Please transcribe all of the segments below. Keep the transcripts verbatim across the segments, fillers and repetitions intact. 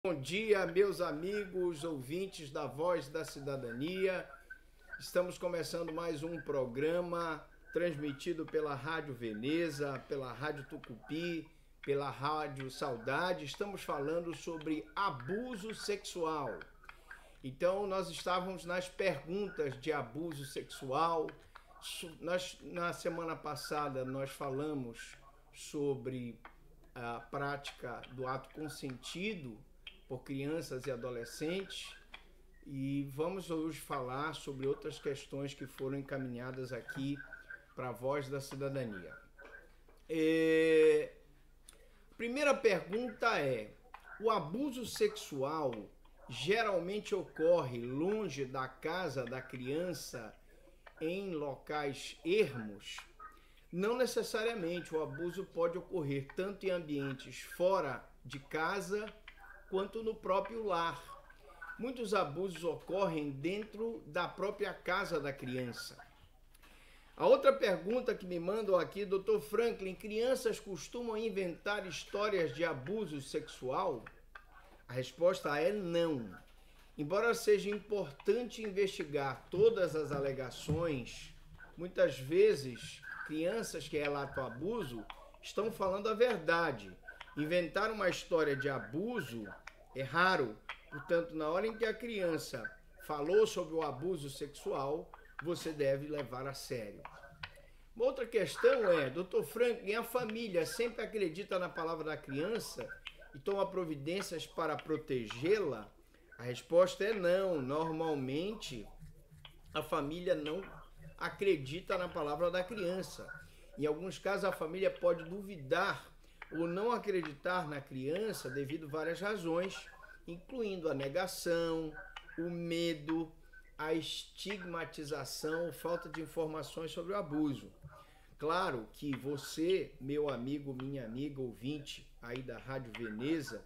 Bom dia, meus amigos, ouvintes da Voz da Cidadania. Estamos começando mais um programa transmitido pela Rádio Veneza, pela Rádio Tucupi, pela Rádio Saudade. Estamos falando sobre abuso sexual. Então, nós estávamos nas perguntas de abuso sexual. Nós, na semana passada, nós falamos sobre a prática do ato consentido por crianças e adolescentes, e vamos hoje falar sobre outras questões que foram encaminhadas aqui para a Voz da Cidadania. É... Primeira pergunta é: o abuso sexual geralmente ocorre longe da casa da criança, em locais ermos? Não necessariamente. O abuso pode ocorrer tanto em ambientes fora de casa quanto no próprio lar. Muitos abusos ocorrem dentro da própria casa da criança. A outra pergunta que me mandam aqui, doutor Franklin: crianças costumam inventar histórias de abuso sexual? A resposta é não. Embora seja importante investigar todas as alegações, muitas vezes crianças que relatam abuso estão falando a verdade. Inventar uma história de abuso é raro. Portanto, na hora em que a criança falou sobre o abuso sexual, você deve levar a sério. Uma outra questão é: doutor Franklin, a família sempre acredita na palavra da criança e toma providências para protegê-la? A resposta é não. Normalmente, a família não acredita na palavra da criança. Em alguns casos, a família pode duvidar ou não acreditar na criança devido a várias razões, incluindo a negação, o medo, a estigmatização, falta de informações sobre o abuso. Claro que você, meu amigo, minha amiga, ouvinte aí da Rádio Veneza,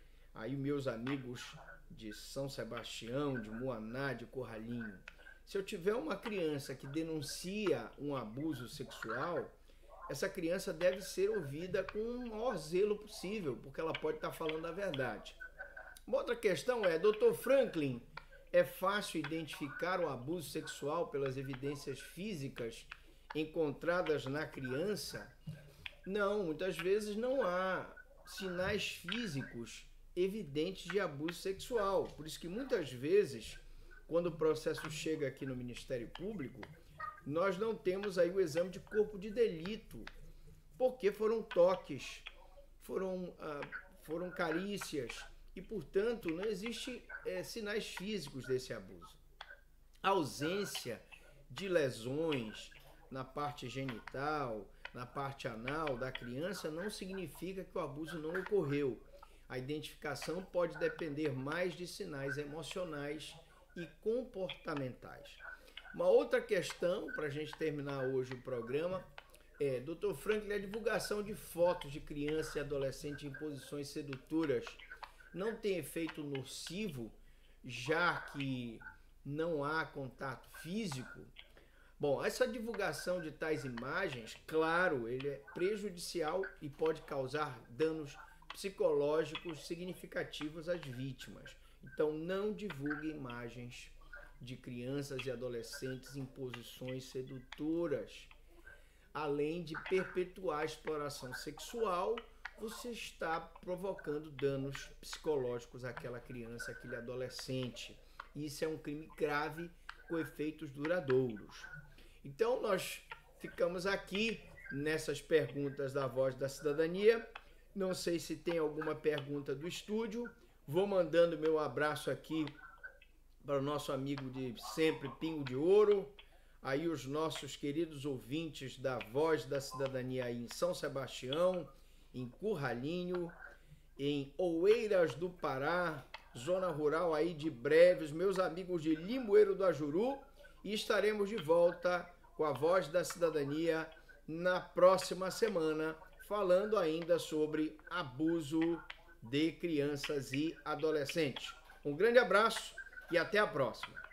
aí meus amigos de São Sebastião, de Muaná, de Curralinho, se eu tiver uma criança que denuncia um abuso sexual, essa criança deve ser ouvida com o maior zelo possível, porque ela pode estar falando a verdade. Uma outra questão é: doutor Franklin, é fácil identificar o abuso sexual pelas evidências físicas encontradas na criança? Não, muitas vezes não há sinais físicos evidentes de abuso sexual. Por isso que muitas vezes, quando o processo chega aqui no Ministério Público, nós não temos aí o exame de corpo de delito, porque foram toques, foram, ah, foram carícias e, portanto, não existe é, sinais físicos desse abuso. A ausência de lesões na parte genital, na parte anal da criança não significa que o abuso não ocorreu. A identificação pode depender mais de sinais emocionais e comportamentais. Uma outra questão, para a gente terminar hoje o programa, é: doutor Franklin, a divulgação de fotos de criança e adolescente em posições sedutoras não tem efeito nocivo, já que não há contato físico? Bom, essa divulgação de tais imagens, claro, ele é prejudicial e pode causar danos psicológicos significativos às vítimas. Então, não divulgue imagens de crianças e adolescentes em posições sedutoras. Além de perpetuar a exploração sexual, você está provocando danos psicológicos àquela criança, àquele adolescente. Isso é um crime grave com efeitos duradouros. Então, nós ficamos aqui nessas perguntas da Voz da Cidadania. Não sei se tem alguma pergunta do estúdio. Vou mandando meu abraço aqui para o nosso amigo de sempre, Pingo de Ouro, aí os nossos queridos ouvintes da Voz da Cidadania aí em São Sebastião, em Curralinho, em Oeiras do Pará, zona rural aí de Breves, meus amigos de Limoeiro do Ajuru, e estaremos de volta com a Voz da Cidadania na próxima semana, falando ainda sobre abuso de crianças e adolescentes. Um grande abraço e até a próxima.